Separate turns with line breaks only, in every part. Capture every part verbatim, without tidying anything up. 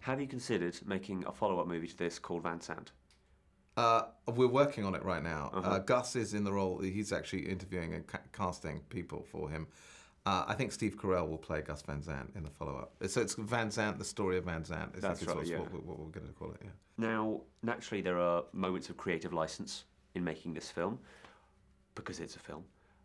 Have you considered making a follow-up movie to this called Van Sant?
Uh, we're working on it right now.
Uh-huh.
uh, Gus is in the role. He's actually interviewing and ca casting people for him. Uh, I think Steve Carell will play Gus Van Sant in the follow-up. So it's Van Sant, the story of Van Sant. Is
That's right, yeah.
What, what we're going to call it, yeah.
Now, naturally, there are moments of creative license in making this film, because it's a film.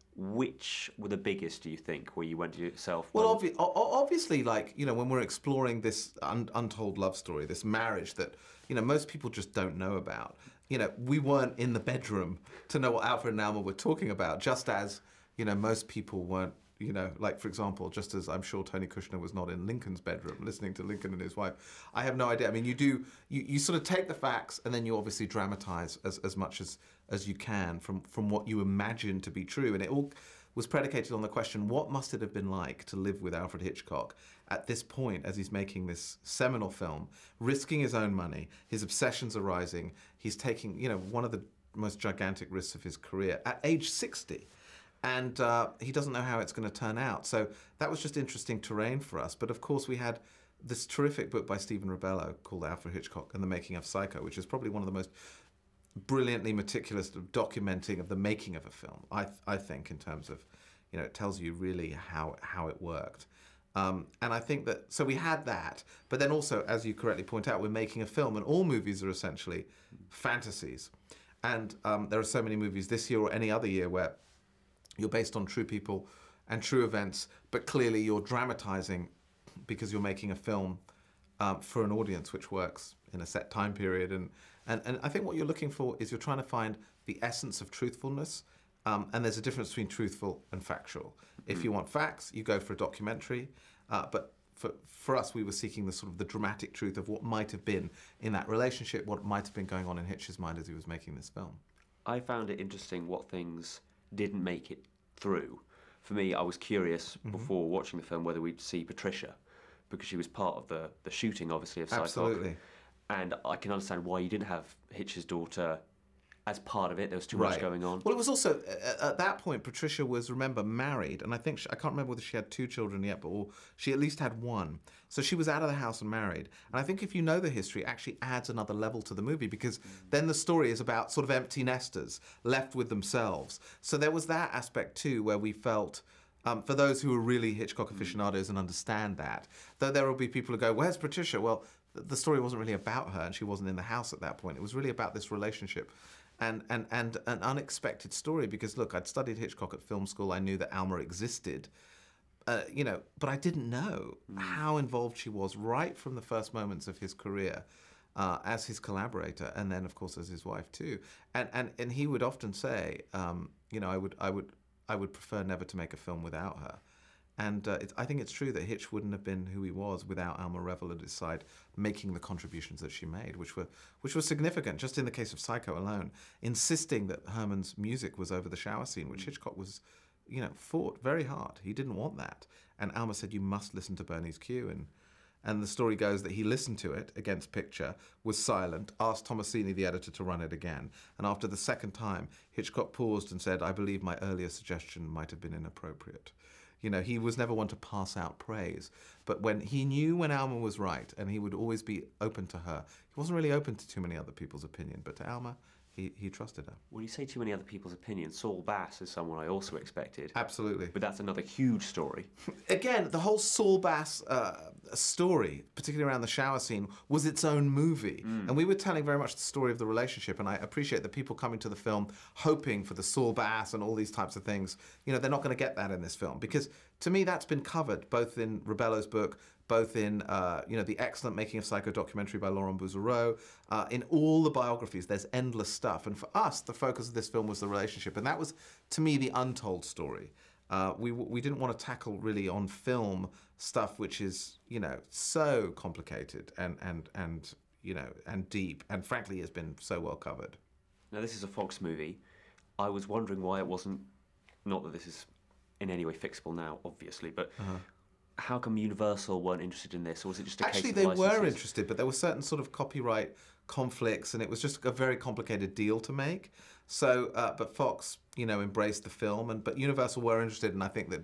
Which were the biggest, do you think, where you went to yourself?
Well, obvi obviously, like, you know, when we're exploring this un untold love story, this marriage that, you know, most people just don't know about, you know, we weren't in the bedroom to know what Alfred and Alma were talking about, just as, you know, most people weren't, you know, like, for example, just as I'm sure Tony Kushner was not in Lincoln's bedroom listening to Lincoln and his wife. I have no idea. I mean, you do, you, you sort of take the facts and then you obviously dramatize as, as much as, as you can from, from what you imagine to be true. And it all was predicated on the question, what must it have been like to live with Alfred Hitchcock at this point as he's making this seminal film, risking his own money, his obsessions are rising, he's taking, you know, one of the most gigantic risks of his career at age sixty. And uh, he doesn't know how it's going to turn out. So that was just interesting terrain for us. But of course, we had this terrific book by Stephen Rebello called Alfred Hitchcock and the Making of Psycho, which is probably one of the most brilliantly meticulous documenting of the making of a film, I, th I think, in terms of, you know, it tells you really how, how it worked. Um, and I think that, so we had that, but then also, as you correctly point out, we're making a film, and all movies are essentially fantasies. And um, there are so many movies this year or any other year where you're based on true people and true events, but clearly you're dramatizing because you're making a film um, for an audience which works in a set time period. And, and, and I think what you're looking for is you're trying to find the essence of truthfulness, um, and there's a difference between truthful and factual. Mm-hmm. If you want facts, you go for a documentary, uh, but for, for us, we were seeking the sort of the dramatic truth of what might have been in that relationship, what might have been going on in Hitch's mind as he was making this film.
I found it interesting what things didn't make it through. For me, I was curious mm-hmm. before watching the film whether we'd see Patricia, because she was part of the, the shooting, obviously, of Psychoc.
Absolutely.
And I can understand why you didn't have Hitch's daughter as part of it. There was too
right.
much going on.
Well, it was also, at that point, Patricia was, remember, married, and I think, she, I can't remember whether she had two children yet, but or she at least had one. So she was out of the house and married. And I think if you know the history, it actually adds another level to the movie, because mm. then the story is about sort of empty nesters, left with themselves. So there was that aspect too, where we felt, Um, for those who are really Hitchcock aficionados and understand that, though there will be people who go, where's Patricia? Well, the story wasn't really about her, and she wasn't in the house at that point. It was really about this relationship. And, and, and an unexpected story, because look, I'd studied Hitchcock at film school, I knew that Alma existed, uh, you know, but I didn't know mm. how involved she was right from the first moments of his career uh, as his collaborator, and then of course as his wife too. And, and, and he would often say, um, you know, I would, I, would, I would prefer never to make a film without her. And uh, it, I think it's true that Hitch wouldn't have been who he was without Alma Revel at his side, making the contributions that she made, which were which were significant. Just in the case of Psycho alone, insisting that Herman's music was over the shower scene, which Hitchcock was, you know, fought very hard. He didn't want that, and Alma said, "You must listen to Bernie's cue." And and the story goes that he listened to it against picture, was silent, asked Tomasini, the editor, to run it again, and after the second time, Hitchcock paused and said, "I believe my earlier suggestion might have been inappropriate." You know, he was never one to pass out praise, but when he knew when Alma was right, and he would always be open to her. He wasn't really open to too many other people's opinion, but to Alma, he, he trusted her.
When you say too many other people's opinions, Saul Bass is someone I also expected.
Absolutely.
But that's another huge story.
Again, the whole Saul Bass uh, story, particularly around the shower scene, was its own movie. Mm. And we were telling very much the story of the relationship, and I appreciate that people coming to the film hoping for the Saul Bass and all these types of things. You know, they're not going to get that in this film, because to me that's been covered both in Rebello's book, both in uh, you know, the excellent Making of Psycho documentary by Laurent Bouzereau, uh, in all the biographies. There's endless stuff, and for us, the focus of this film was the relationship, and that was, to me, the untold story. Uh, we we didn't want to tackle really on film stuff which is, you know, so complicated and and and you know and deep, and frankly has been so well covered.
Now this is a Fox movie. I was wondering why it wasn't. Not that this is in any way fixable now, obviously, but. Uh-huh. How come Universal weren't interested in this, or was it just a
Actually,
case of
they
licenses?
were interested, but there were certain sort of copyright conflicts, and it was just a very complicated deal to make. So, uh, but Fox, you know, embraced the film, and but Universal were interested, and I think that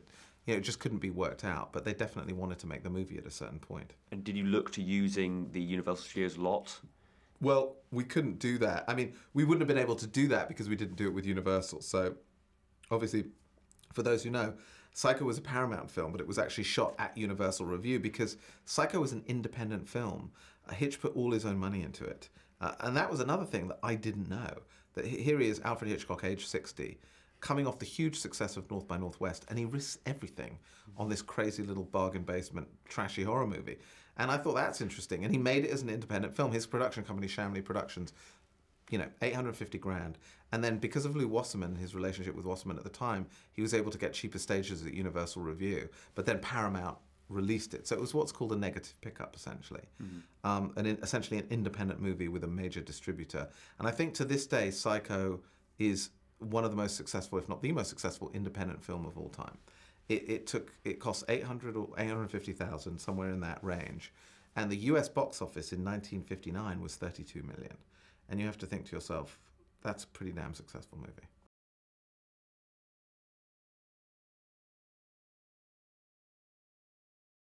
you know, it just couldn't be worked out. But they definitely wanted to make the movie at a certain point.
And did you look to using the Universal Studios lot?
Well, we couldn't do that. I mean, we wouldn't have been able to do that because we didn't do it with Universal. So, obviously, for those who know, Psycho was a Paramount film, but it was actually shot at Universal Review because Psycho was an independent film. Uh, Hitch put all his own money into it. Uh, and that was another thing that I didn't know. That here he is, Alfred Hitchcock, age sixty, coming off the huge success of North by Northwest, and he risks everything on this crazy little bargain basement, trashy horror movie. And I thought that's interesting. And he made it as an independent film. His production company, Shamley Productions, you know, eight hundred fifty grand. And then because of Lou Wasserman, his relationship with Wasserman at the time, he was able to get cheaper stages at Universal Review. But then Paramount released it. So it was what's called a negative pickup, essentially. Mm-hmm. um, an in, essentially an independent movie with a major distributor. And I think to this day, Psycho is one of the most successful, if not the most successful, independent film of all time. It, it took, it cost eight hundred or eight hundred fifty thousand, somewhere in that range. And the U S box office in nineteen fifty-nine was thirty-two million. And you have to think to yourself, that's a pretty damn successful movie.